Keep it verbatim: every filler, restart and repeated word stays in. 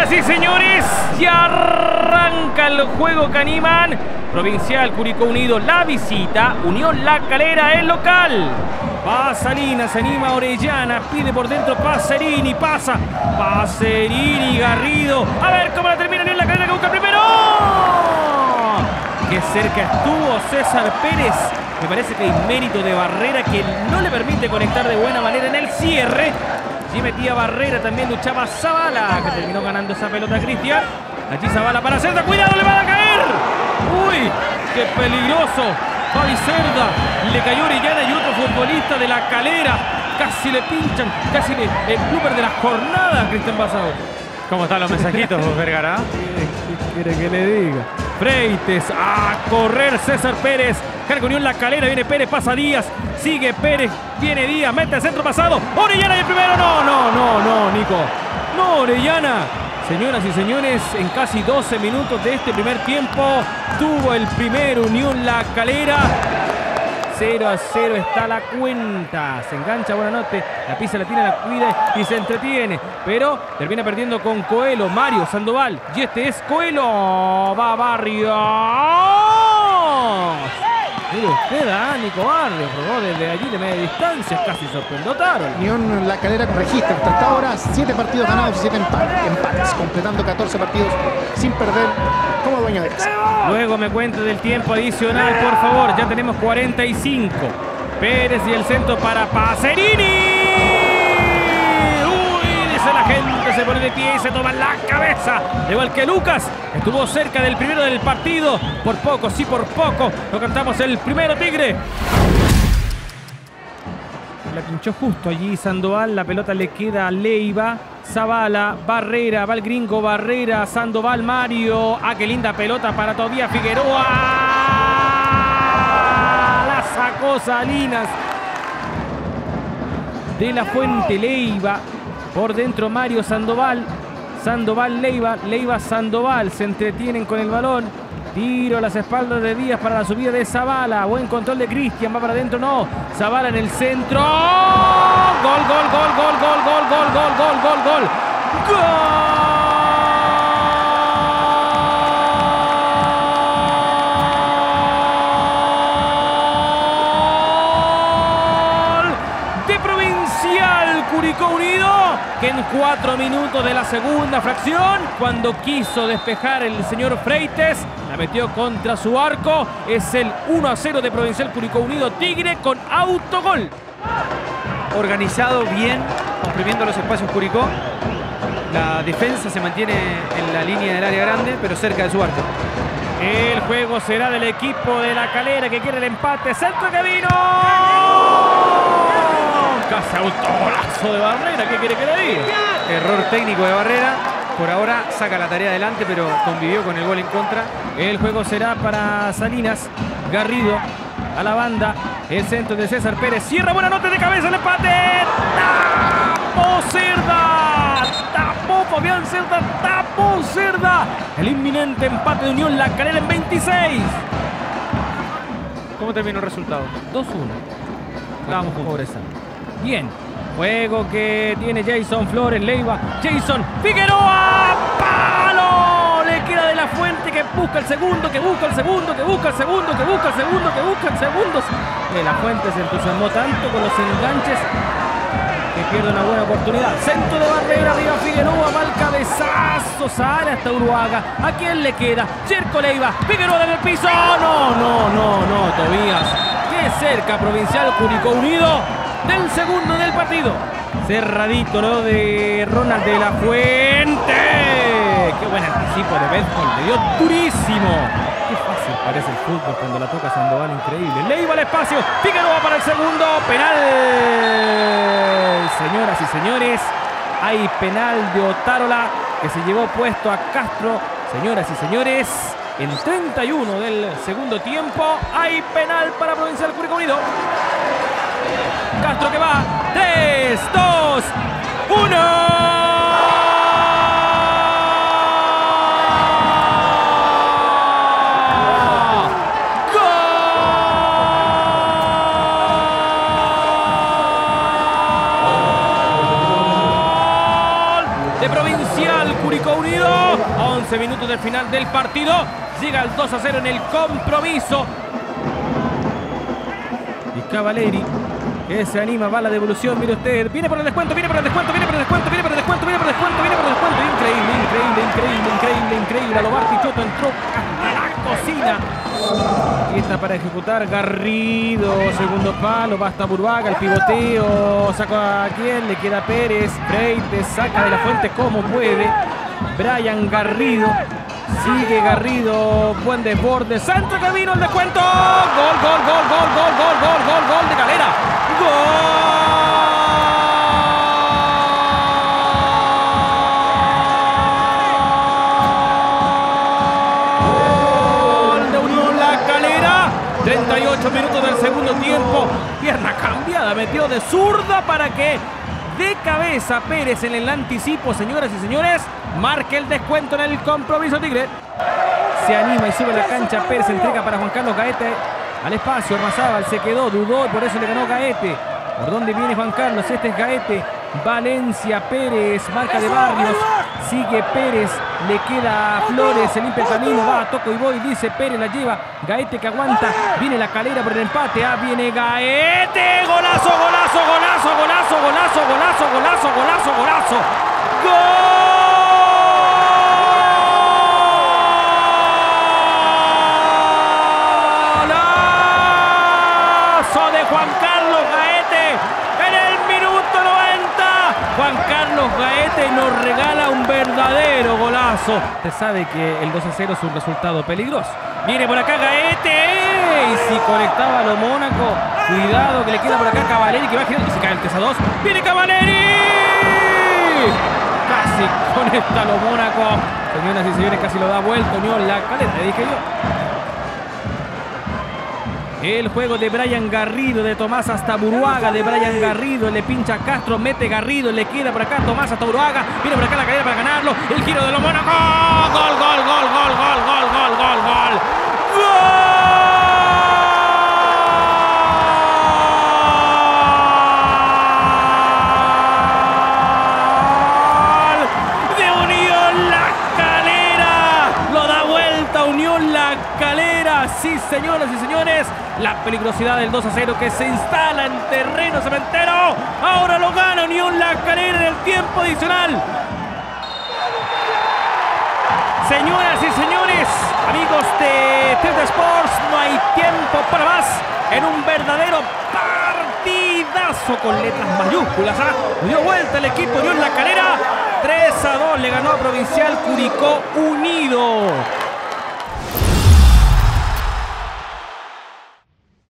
Señoras y señores, ya arranca el juego Canimán. Provincial Curicó Unido la visita, Unión La Calera el local. Va Salinas, se anima Orellana, pide por dentro Pacerini, pasa Pacerini, Garrido. A ver cómo la termina Unión La Calera, que busca primero. Qué cerca estuvo César Pérez. Me parece que hay mérito de Barrera que no le permite conectar de buena manera en el cierre. Allí metía Barrera, también luchaba Zavala, que terminó ganando esa pelota Cristian. Allí Zavala para Cerda, cuidado, le van a caer. Uy, qué peligroso. Fabi Cerda, le cayó Orellana y otro futbolista de La Calera. Casi le pinchan, casi le, el blooper de la jornada, Cristian Basado. ¿Cómo están los mensajitos, Vergara? ¿Qué quiere que le diga? Freites, a correr César Pérez. Carga Unión La Calera, viene Pérez, pasa Díaz. Sigue Pérez, viene Díaz, mete el centro pasado. Orellana y el primero, no, no, no, no, Nico. No, Orellana. Señoras y señores, en casi doce minutos de este primer tiempo, tuvo el primer Unión La Calera. cero a cero está la cuenta. Se engancha Buenanote, la pisa, la tira, la cuida y se entretiene. Pero termina perdiendo con Coelho, Mario Sandoval. Y este es Coelho. Va Barrios. Mire usted a Nico Barrios, probó desde allí de media distancia, casi sorprendió Taro. Unión La Calera registra hasta ahora siete partidos ganados y siete empates, empates, completando catorce partidos sin perder como dueño de casa. Luego me cuenta del tiempo adicional, por favor. Ya tenemos cuarenta y cinco. Pérez y el centro para Pacerini. Uy, dice la gente, se pone de pie y se toma la cabeza. Igual que Lucas, estuvo cerca del primero del partido. Por poco, sí, por poco. Lo cantamos el primero, Tigre. La pinchó justo allí Sandoval, la pelota le queda a Leiva. Zavala, Barrera, va el gringo Barrera, Sandoval, Mario. Ah, qué linda pelota para todavía Figueroa. La sacó Salinas. De la Fuente, Leiva. Por dentro Mario, Sandoval. Sandoval, Leiva. Leiva, Sandoval. Se entretienen con el balón. Tiro a las espaldas de Díaz para la subida de Zavala. Buen control de Cristian. Va para adentro, no. Zavala en el centro. Gol, gol, gol, gol, gol, gol, gol, gol, gol, gol, gol. Gol de Provincial Curicó Unido, que en cuatro minutos de la segunda fracción, cuando quiso despejar el señor Freites, la metió contra su arco. Es el uno a cero de Provincial Curicó Unido. Tigre con autogol. Organizado bien, comprimiendo los espacios Curicó. La defensa se mantiene en la línea del área grande, pero cerca de su arco. El juego será del equipo de La Calera, que quiere el empate. Centro que vino. Casi autogolazo de Barrera. ¿Qué quiere que le diga? Error técnico de Barrera. Por ahora saca la tarea adelante, pero convivió con el gol en contra. El juego será para Salinas. Garrido a la banda. El centro de César Pérez. Cierra, buena nota de cabeza, el empate. ¡Tapó Cerda! ¡Tapó Fabián Cerda! ¡Tapó Cerda! El inminente empate de Unión La Calera en veintiséis. ¿Cómo terminó el resultado? dos uno. Vamos juntos. Bien. Juego que tiene Jason Flores, Leiva. Jason Figueroa. ¡Palo! Le queda de la Fuente, que busca el segundo, que busca el segundo, que busca el segundo, que busca el segundo, que busca el segundo. De la Fuente se entusiasmó tanto con los enganches que pierde una buena oportunidad. Centro de Barrera, arriba Figueroa, va el cabezazo, sale hasta Uruaga. ¿A quién le queda? Jerko Leiva. Figueroa en el piso. No, no, no, no, Tobías. Qué cerca Provincial Curicó Unido del segundo del partido. Cerradito, ¿no? De Ronald de la Fuente. Qué buen anticipo de Bedford. Le dio durísimo. Qué fácil parece el fútbol cuando la toca Sandoval. Increíble. Leiva al espacio. Figueroa para el segundo. Penal. Señoras y señores, hay penal de Otárola, que se llevó puesto a Castro. Señoras y señores, en treinta y uno del segundo tiempo hay penal para Provincial Curicó Unido. Castro que va. tres, dos, uno. de Provincial. Curicó Unido. once minutos del final del partido. Llega el dos a cero en el compromiso. Y Cavaleri, que se anima, va a la devolución, mire usted. Viene por el descuento, viene por el descuento, viene por el descuento, viene por el descuento, viene por el descuento, viene por el descuento. Increíble, increíble, increíble, increíble, increíble. Alobar Pichotto entró hasta la cocina. Aquí está para ejecutar Garrido. Segundo palo, va hasta Burbaga, el pivoteo. Saca a quién, le queda Pérez. Freites saca de la fuente como puede. Brian Garrido. Sigue Garrido, buen desborde, centro que vino el descuento. Gol, gol, gol, gol, gol, gol, gol, gol, gol de Calera. Gol de Unión La Calera. treinta y ocho minutos del segundo tiempo. Pierna cambiada, metió de zurda para que de cabeza Pérez en el anticipo, señoras y señores, marque el descuento en el compromiso Tigre. Se anima y sube la cancha. Pérez entrega para Juan Carlos Gaete al espacio. Armazábal se quedó, dudó y por eso le ganó Gaete. ¿Por dónde viene Juan Carlos? Este es Gaete. Valencia, Pérez, marca de Barrios. Sigue Pérez, le queda a Flores, se limpia el camino, va a toco y voy, dice Pérez, la lleva. Gaete que aguanta, viene La Calera por el empate. Ah, viene Gaete. Golazo, golazo, golazo, golazo, golazo, golazo, golazo, golazo, golazo. ¡Gol! Juan Carlos Gaete en el minuto noventa. Juan Carlos Gaete nos regala un verdadero golazo. Usted sabe que el dos a cero es un resultado peligroso. Viene por acá Gaete. Y si conectaba a lo Mónaco, cuidado que le queda por acá Cavaleri, que va a girar y se cae el tres a dos. ¡Viene Cavaleri! Casi conecta a lo Mónaco. Señoras y señores, casi lo da vuelta Unión La Calera, le dije yo. El juego de Brian Garrido, de Tomás hasta Buruaga, de Brian Garrido, le pincha Castro, mete Garrido, le queda por acá Tomás hasta Buruaga, viene por acá La Calera para ganarlo, el giro de los Mónaco, gol, gol, gol, gol, gol, gol, gol, gol, gol, gol de Unión La Calera, lo da vuelta Unión La Calera, sí señoras y señores. La peligrosidad del dos a cero que se instala en terreno cementero. Ahora lo gana Unión La Calera en el tiempo adicional. Señoras y señores, amigos de T V Sports, no hay tiempo para más en un verdadero partidazo con letras mayúsculas. ¿eh? Dio vuelta el equipo Unión La Calera. tres a dos le ganó a Provincial Curicó Unido.